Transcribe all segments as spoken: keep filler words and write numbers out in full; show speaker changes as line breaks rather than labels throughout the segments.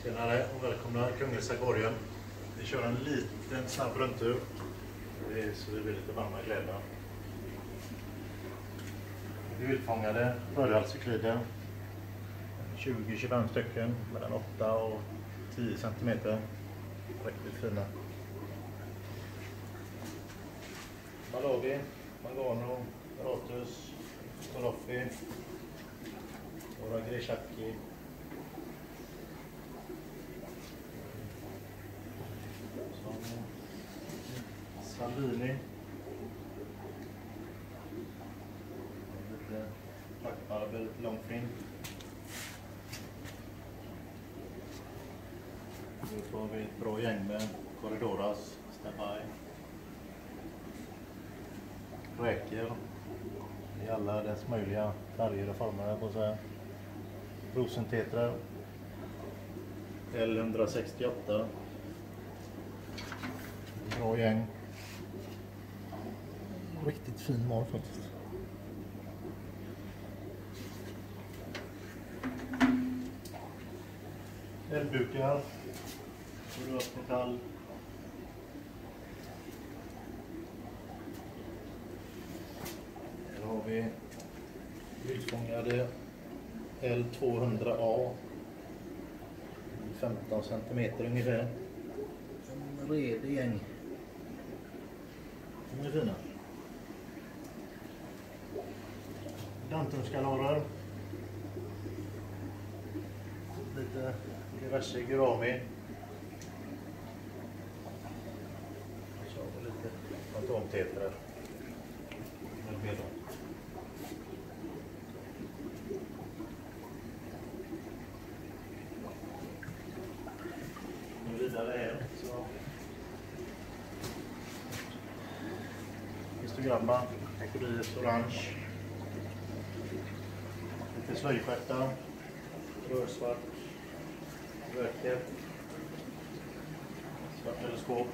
Tjenare och välkomna Kungälvs akvarium. Vi kör en liten snabb rundtur. Det är så vi blir lite varma i kläderna. Vi utfångade rödhalscyklider. tjugo till tjugofem stycken mellan åtta och tio centimeter. Riktigt fina. Malawi, Mangano, Ratus, Toloffi, våra Grishaki. Salvini. Lite packbarber, lite långfin. Nu får vi ett bra gäng med Corridoras, Stabai. Räker i alla dess möjliga färger och former på sig. Rosentetrar. L etthundrasextioåtta. Bra gäng. Riktigt fin mal faktiskt. Älgbukar. Rösmetall. Här har vi utfångade L tvåhundra A. femton centimeter ungefär. En redig gäng. De är fina. Dantumskalarer. Lite diverse gurami. Så har vi lite fantomtetrar. Nu vidare här så histogramma, ekodiet orange, lite slöjstjärtar, rödsvart, röker, svart teleskop,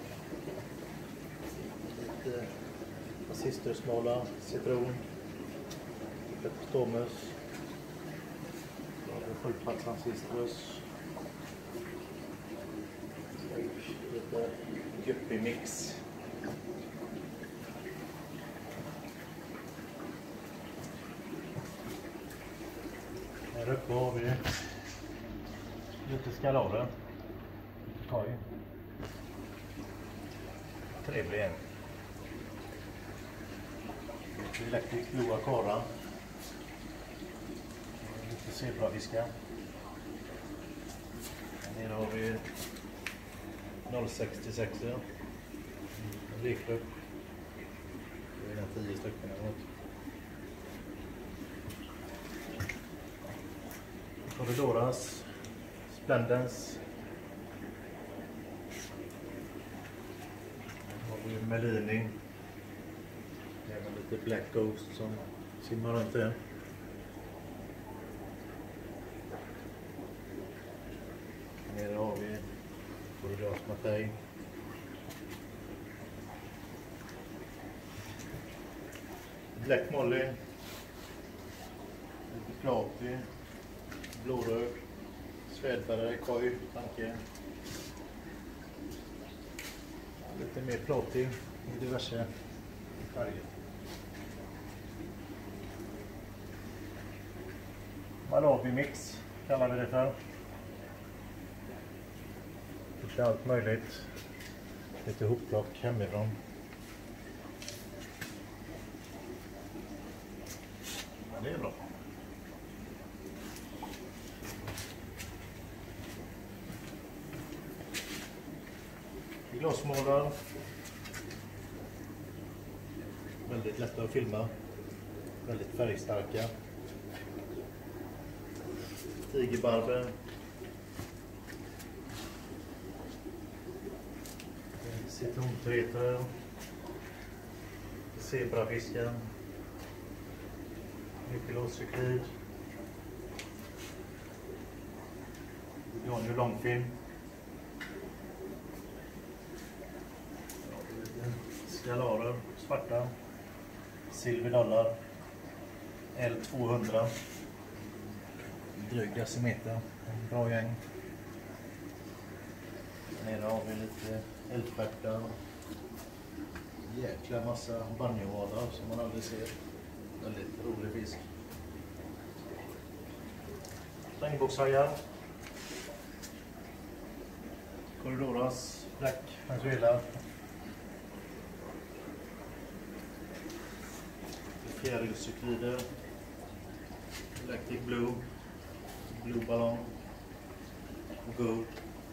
lite assistersmala, citron, Petrostomus, sjupaxancistrus, lite guppy-mix. Här uppe har vi lite skalarer. Koj. Trevlig en. Lite Electric Blue Acara. Lite zebrafiska. Här nere har vi noll sextiosex. En leklupp. Det är tio stycken eller något. Corridoras, Splendens. Här har vi Melini. Även lite Black Ghost som simmar runt här. Nere har vi Corridoras Matej. Black Molly. Lite Plati. Blårög, svärdfärgare, koj, tanke. Lite mer plåtig i diverse färger. Malawi mix kallar vi det för. Lite allt möjligt. Lite hopplock hemifrån. Men det är bra. Glasmålar. Väldigt lätta att filma. Väldigt färgstarka. Tigerbarber. Citrontreter. Zebrafisken. Nyckelåscyklid. Jonny långfin. Skalarer, svarta, silverdollar, L tvåhundra, dryg decimeter, en bra gäng. Nere har vi lite älgstjärtar. Jäkla massa banjovalar som man aldrig ser. Väldigt rolig fisk. Regnbågshajar. Corridoras Black Venezuela. Fjärilscyklider. Galactic Blue. Blue Ballon. Och Gold.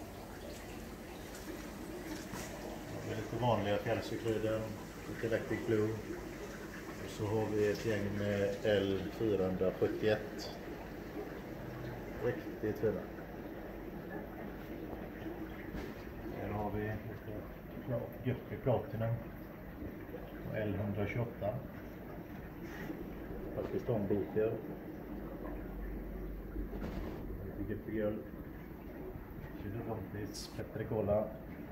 Det är lite vanliga fjärilscyklider. Galactic Blue. Och så har vi ett gäng med L fyrahundrasjuttioett. Riktigt fina. Här har vi Guppy Platinum och L etthundratjugoåtta. Pakistan-boker. Guppy Girl. tjugohundrafemtio Petricola.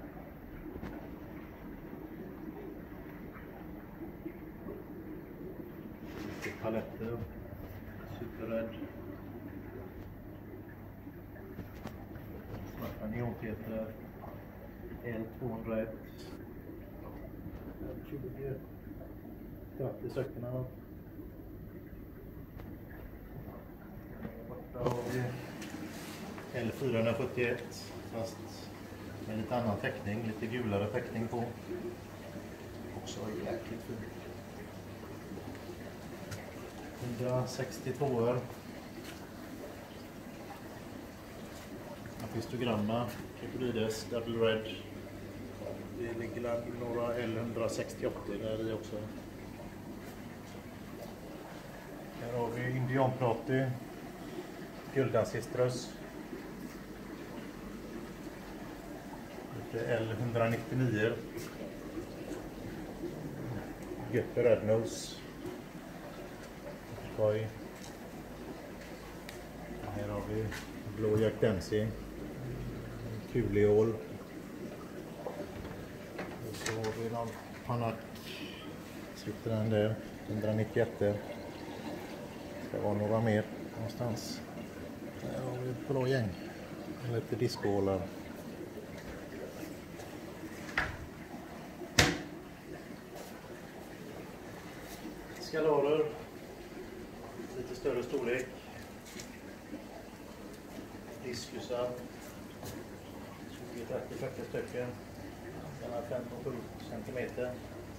Lite paletter. Superred. Neonteter L tvåhundraett. tjugo trettio stycken. Borta har vi L fyrahundrasjuttioett fast med lite annan teckning, lite gulare teckning på. Också jäkligt fin. hundrasextiotvå. Apistogramma, Kipurides, Double Red. Det ligger några L etthundrasextioåtta där i också. Här har vi indianplati, Guldancistrus. Lite L etthundranittionio. Guppy Rednose. Skoj. Här har vi blå Jack Dempsey. Kuliol. Och så har vi någon Panak. Sitter den där. etthundranittioett. Det ska vara några mer någonstans. Här har vi ett bra gäng. Lite discålar. Skalarer. Lite större storlek. Diskusar. tjugo trettio fyrtio stycken. Mellan fem och sju centimeter.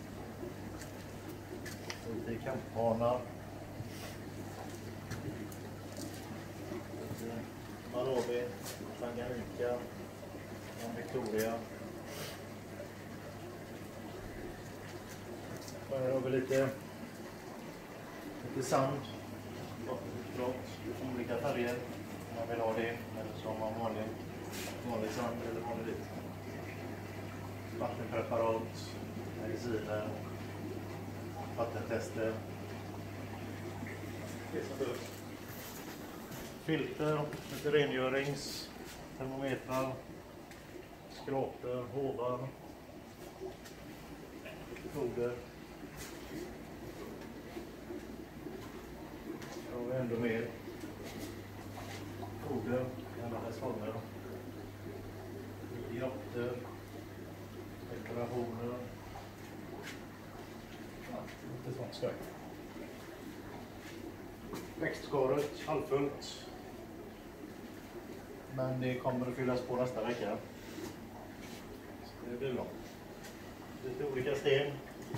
Lite kamphanar. Malawi, Tanganyika, Victoria. Här har vi lite, lite sand. Olika färger. Om man vill ha det. Eller som man vanlig, vanlig sand eller vanlig vit. Vattenpreparat, mediciner, vattentester. Det som behövs. Filter, lite rengörings, termometrar, skraper, hovar, lite foder. Här har vi ändå mer foder i alla dess former. Grottor, dekorationer. Ja, lite sånt skoj. Växtskaret, halvfullt. Men det kommer att fyllas på nästa vecka. Så det blir bra. Lite olika sten.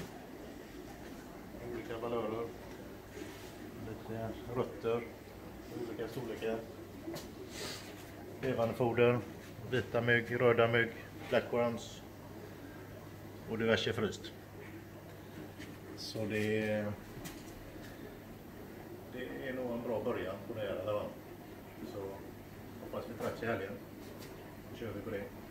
Olika valörer. Lite rötter. Olika storlekar. Levande foder. Vita mygg, röda mygg, blackworms. Och diverse fryst. Så det är, det är nog en bra början på det här. Eller vad? Så hoppas vi träffas i helgen. Då kör vi på det.